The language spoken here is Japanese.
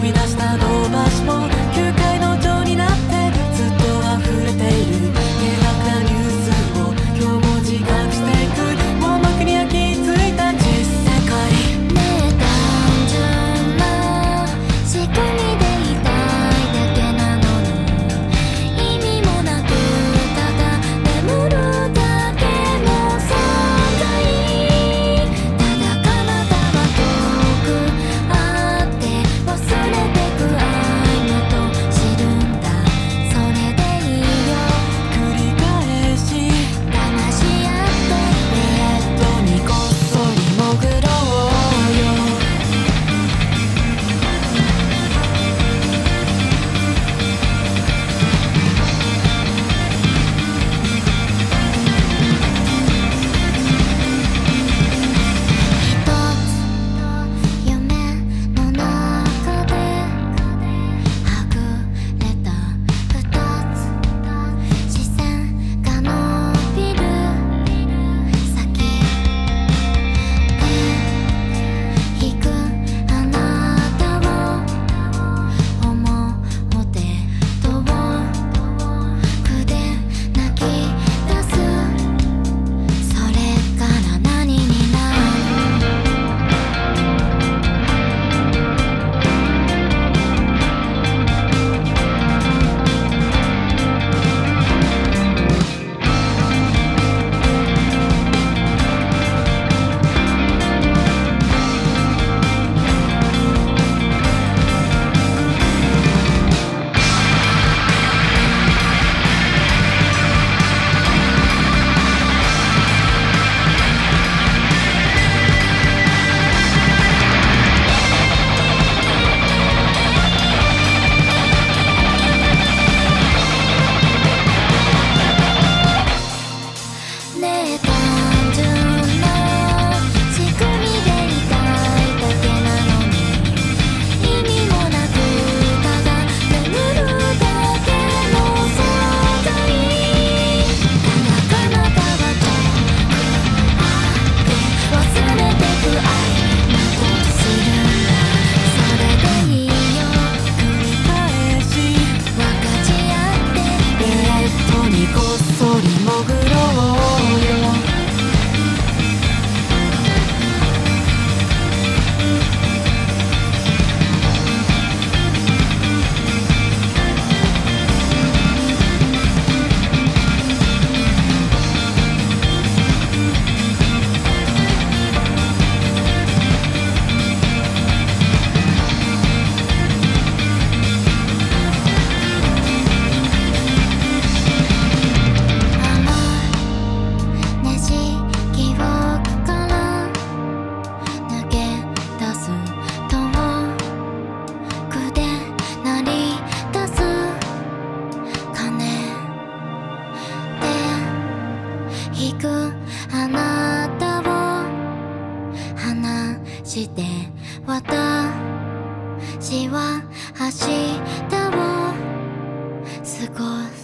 み出した銅橋も球界の情になってずっと溢れている迷惑なニュースを今日も自覚していく網膜に焼き付いた実世界ねえ単純な仕組みでいたいだけなのに意味もなくただ眠るだけの存在ただ彼方は遠くあって忘れてく愛だと知るんだそれでいいよ繰り返し騙し合ってベッドにこっそり潜ろうよ夢の中ではぐれた二つ視線が伸びる先で引くあなたを表遠くで泣き出すそれから何になるねえ単純な仕組みでいたいだけなのに意味もなくただ眠るだけの存在ただ彼方は遠くあって忘れてく愛など知るんだそれでいいよ繰り返し分かち合ってベッドにこっそり潜ろうよねじ記憶から抜け出す遠くで鳴り出す鐘で引くあなたを離して私は明日を過ごす